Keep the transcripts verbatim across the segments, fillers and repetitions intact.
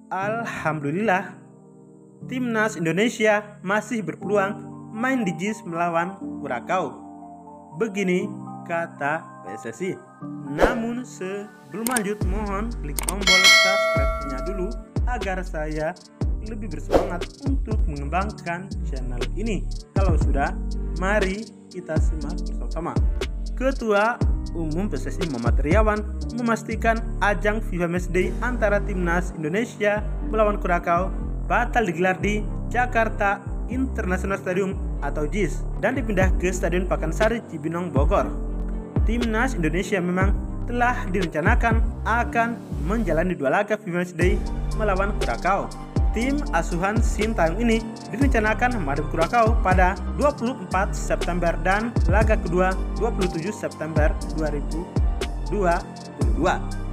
Alhamdulillah, Timnas Indonesia masih berpeluang main di J I S melawan Kurakau. Begini kata P S S I. Namun sebelum lanjut, mohon klik tombol subscribe-nya dulu agar saya lebih bersemangat untuk mengembangkan channel ini. Kalau sudah, mari kita simak bersama-sama. Ketua Umum P S S I Muhammad Riawan memastikan ajang FIFA Matchday antara Timnas Indonesia melawan Kurakau batal digelar di Jakarta International Stadium atau J I S dan dipindah ke Stadion Pakansari Cibinong, Bogor. Timnas Indonesia memang telah direncanakan akan menjalani dua laga FIFA Matchday melawan Kurakau. Tim asuhan Sintayong ini direncanakan menghadapi Kurakau pada dua puluh empat September dan laga kedua dua puluh tujuh September dua ribu dua puluh dua.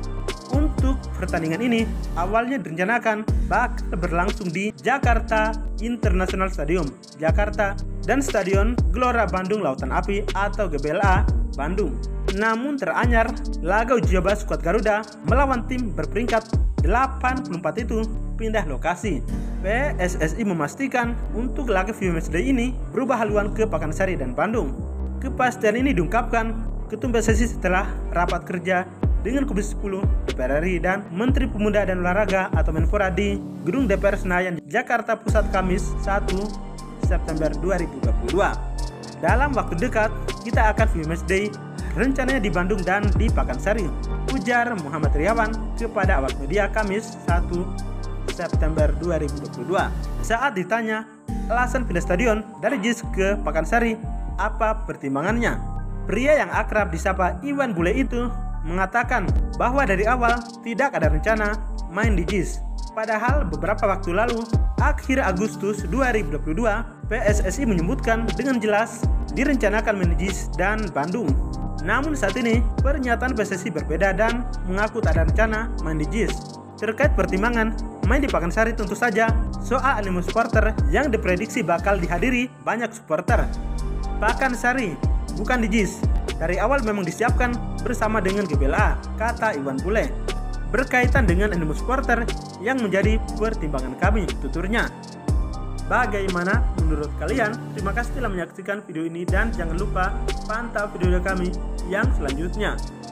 Untuk pertandingan ini awalnya direncanakan bakal berlangsung di Jakarta International Stadium, Jakarta, dan Stadion Gelora Bandung Lautan Api atau G B L A Bandung. Namun teranyar, laga uji coba skuad Garuda melawan tim berperingkat delapan puluh empat itu pindah lokasi. P S S I memastikan untuk laga FIFA Matchday ini berubah haluan ke Pakansari dan Bandung. Kepastian ini diungkapkan Ketum P S S I setelah rapat kerja dengan Komisi sepuluh D P R R I dan Menteri Pemuda dan Olahraga atau Menpora di Gedung D P R Senayan, Jakarta Pusat, Kamis satu September dua ribu dua puluh dua. Dalam waktu dekat kita akan FIFA Matchday rencananya di Bandung dan di Pakansari, ujar Muhammad Riawan kepada awak media Kamis satu September dua ribu dua puluh dua. Saat ditanya alasan pindah stadion dari J I S ke Pakansari, apa pertimbangannya, pria yang akrab disapa Iwan Bule itu mengatakan bahwa dari awal tidak ada rencana main di J I S. Padahal beberapa waktu lalu, akhir Agustus dua ribu dua puluh dua, P S S I menyebutkan dengan jelas direncanakan main di J I S dan Bandung. Namun saat ini pernyataan P S S I berbeda dan mengaku tak ada rencana main di J I S. Terkait pertimbangan main di Pakansari, tentu saja soal animo supporter yang diprediksi bakal dihadiri banyak supporter. Pakansari bukan di J I S. Dari awal memang disiapkan bersama dengan G B L A, kata Iwan Bule. Berkaitan dengan animo supporter yang menjadi pertimbangan kami, tuturnya. Bagaimana menurut kalian? Terima kasih telah menyaksikan video ini dan jangan lupa pantau video kami yang selanjutnya.